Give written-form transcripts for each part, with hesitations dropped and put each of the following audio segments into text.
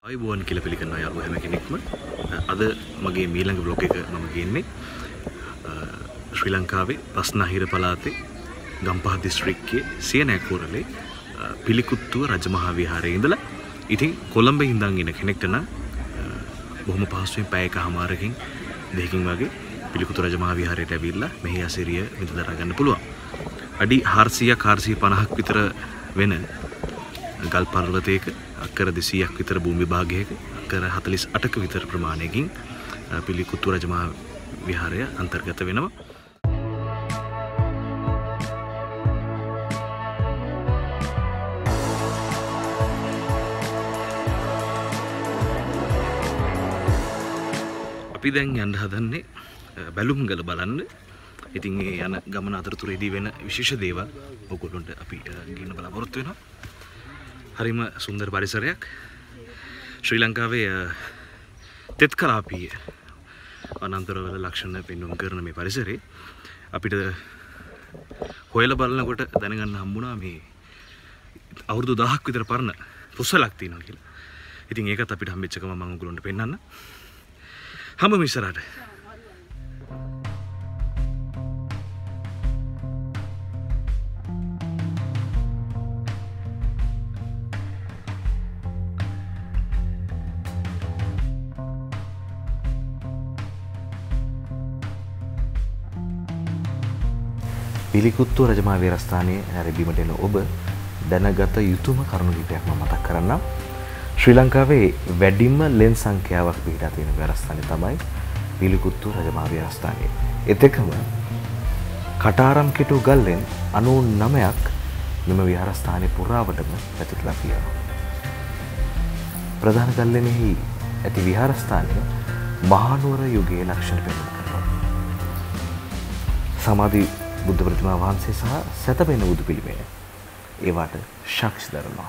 අයිබෝන් කියලා පිළිගන්නවා යාළුවෝ හැම කෙනෙක්ම. අද මගේ ඊළඟ බ්ලොග් එක මම ගියන්නේ ශ්‍රී ලංකාවේ බස්නාහිර පළාතේ ගම්පහ දිස්ත්‍රික්කයේ සියනෑකෝරළේ පිළිකුත්තුව රජමහා විහාරයේ ඉඳලා. ඉතින් කොළඹ ඉඳන් එන කෙනෙක්ට නම් බොහොම පහසුවෙන් පැය එකමාරකින් දෙකකින් වගේ පිළිකුත්තුව රජමහා විහාරයට ඇවිල්ලා මෙහි අසිරිය විඳ දරා ගන්න පුළුවන්. අඩි 400ක් 450ක් විතර වෙන ගල් පර්වතයක අක්කර 200ක් විතර භූමි භාගයක අක්කර 48ක විතර ප්‍රමාණයකින් පිළිකුත්තුව රජමහා විහාරය අන්තර්ගත වෙනවා. අපි දැන් යන්න හදන්නේ බැලුම්ගල බලන්න. ඉතින් ඒ යන ගමන අතරතුරේදී වෙන විශේෂ දේවල් ඔයගොල්ලන්ට අපි ගිහින් බලාපොරොත්තු වෙනවා. හරිම සුන්දර පරිසරයක්. ශ්‍රී ලංකාවේ තෙත් කලාපීය අනන්තරවල ලක්ෂණ පෙන්වුම් කරන මේ පරිසරේ අපිට හොයලා බලනකොට දැනගන්න හම්බුණා මේ අවුරුදු 1000ක් විතර පරණ පුසලක් තියෙනවා කියලා. ඉතින් ඒකත් අපිට හම්බෙච්ච ගමන් මම ඔයගොල්ලන්ට පෙන්නන්න. හැම මිසරාට පිළිකුත්තුව රජමහා විහාරස්ථානයේ නැරඹීමට එන ඔබ දැනගත යුතුම කරුණු කිහිපයක් මම මතක් කරන්නම්. ශ්‍රී ලංකාවේ වැඩිම ලෙන් සංඛ්‍යාවක් පිහිටා තියෙන විහාරස්ථානය තමයි පිළිකුත්තුව රජමහා විහාරස්ථානය. එතෙකම කටාරම් කෙටු ගල්ලෙන් 99ක් මෙම විහාරස්ථානයේ පුරාවටම පැතිරලා තියෙනවා. ප්‍රධාන ගල්ලෙනෙහි ඇති විහාරස්ථානය මහනුවර යුගයේ ලක්ෂණ පෙන්වන කරනවා. සමාධි බුද්ධ ප්‍රතිමා වහන්සේ සහ සතපෙන බුදු පිළිමය ඒවට සාක්ෂි දරනවා.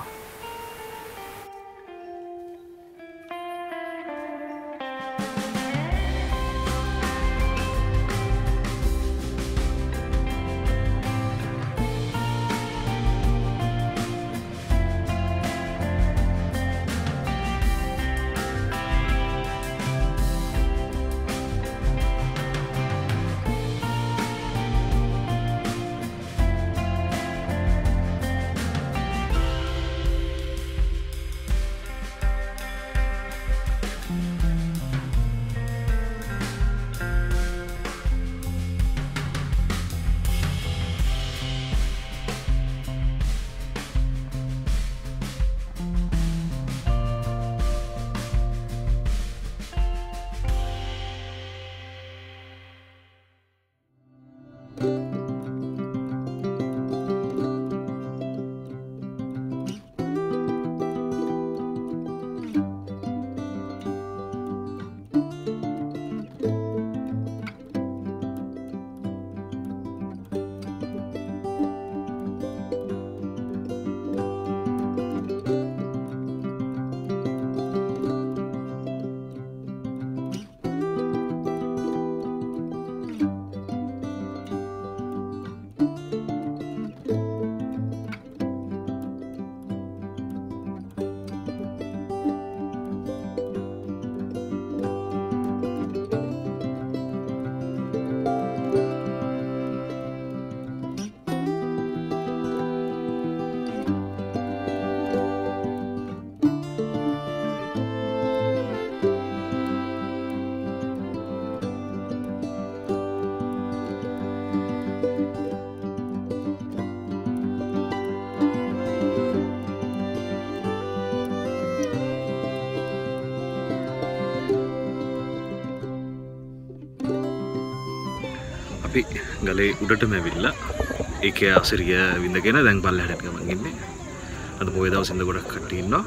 අපි ගලේ උඩටම ඇවිල්ලා ඒකේ අසිරිය විඳගෙන දැන් පල්ලෙහාට ගමන් ඉන්නේ. අද පොය දවස් ඉඳ ගොඩක් කට්ටිය ඉන්නවා.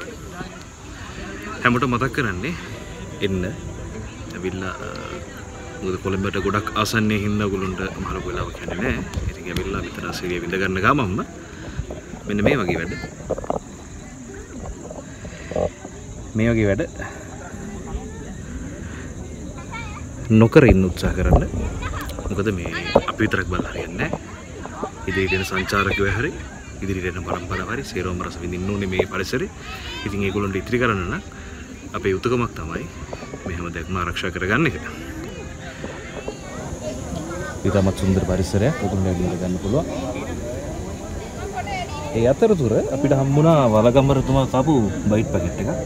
හැමෝටම මතක් කරන්නේ එන්න ඇවිල්ලා මොකද කොළඹට ගොඩක් ආසන්නයේ හින්දා ඔයගොල්ලන්ට මහලු වෙලාවක් යන්නේ නැහැ. ඉතින් ඇවිල්ලා විතර අසිරිය විඳ ගන්න ගමන්ම මෙන්න මේ වගේ වැඩ. මේ වගේ වැඩ නොකර ඉන්න උත්සාහ කරන්න. මොකද මේ අපි විතරක් බලලා හරියන්නේ නැහැ. ඉදිරියට එන සංචාරකයෝ හැරි ඉදිරියට යන පරම්පරාව හරි සේරම රස විඳින්න ඕනේ මේ පරිසරේ. ඉතින් ඒගොල්ලන්ට ඉතිරි කරන්න නම් අපේ යුතුයකමක් තමයි මෙහෙම දෙයක්ම ආරක්ෂා කරගන්න එක. ඊටමත් සුන්දර පරිසරයක් ඔකුණට ඇවිල්ලා ගන්න පුළුවන්. ඒ අතරතුර අපිට හම්බුණා වලගම්බරතුමා කාපු බයිට් පැකට් එකක්.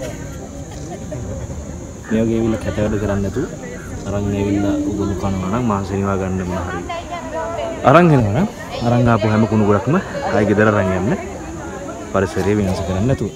මේ වගේ ඇවිල්ලා කැට වැඩ කරන්නේ නැතුව අරන් ඇවිල්ලා උගුරු කනවා නම් මාසෙ නිවා ගන්න මොන හරි. අරන් එනවා නම් අරන් ආපු හැම කුණු ගොඩක්ම ආයි ගෙදර අරන් යන්න. පරිසරය වෙනස් කරන්නේ නැතුව.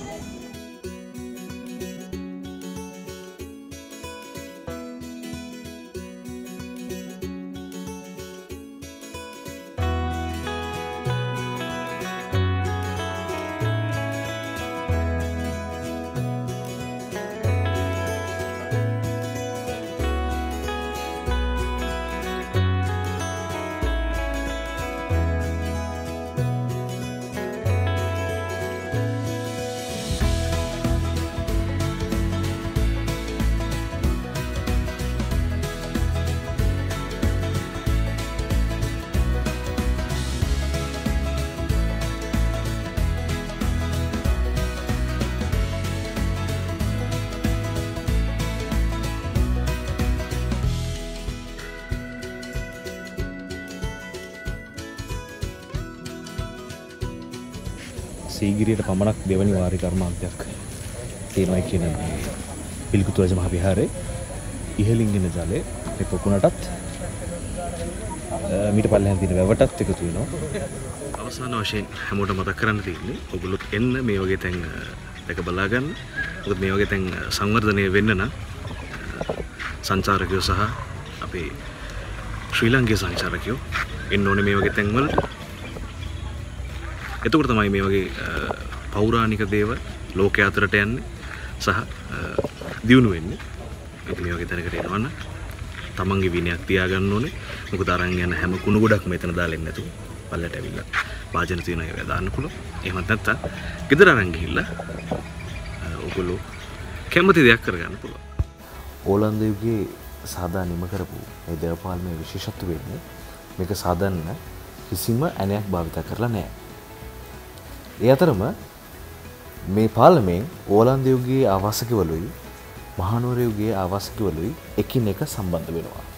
සීගිරියට පමණක් දෙවනි වාරි කර්මාන්තයක් තියෙනවා කියන මේ පිළිකුතුරජ මහ විහාරයේ ඉහළින් එන ජලය මේ පොකුණටත් මීට පල්ලෙහාන් තියෙන වැවටත් එකතු වෙනවා. අවසාන වශයෙන් හැමෝටම මතක් කරන්න තියෙන්නේ ඔයගොල්ලෝ එන්න මේ වගේ තැන් දැක බලා ගන්න. මොකද මේ වගේ තැන් සංවර්ධනය වෙන්න නම් සංචාරකයෝ සහ අපේ ශ්‍රී ලංකේය සංචාරකයෝ එන්න ඕනේ මේ වගේ තැන් වලට. එතකොට තමයි මේ වගේ පෞරාණික දේවල් ලෝකයේ අතරට යන්නේ සහ දියුණු වෙන්නේ. ඒක මේ වගේ තැනකට එනවනම් තමන්ගේ විනයක් තියාගන්න ඕනේ. මොකද අරන් යන හැම කුණු ගොඩක්ම මෙතන දාලා එන්නේ නැතුව පල්ලට ඇවිල්ලා වාජන තියෙන ඒවා දාන්න පුළුවන්. එහෙමත් නැත්නම් ගෙදර අරන් ගිහිල්ලා ඔයගොල්ලෝ කැමති දෙයක් කරගන්න පුළුවන්. ඕලන්දයේගේ සාදා නිම කරපු මේ දේවපාලමේ විශේෂත්වය වෙන්නේ මේක සාදන්න කිසිම ඇණයක් භාවිත කරලා නැහැ. ඒ අතරම මේ පාලමෙන් ඕලන්දයේගේ ආවාසිකවලුයි මහනුවරයේගේ ආවාසිකවලුයි එකිනෙක සම්බන්ධ වෙනවා.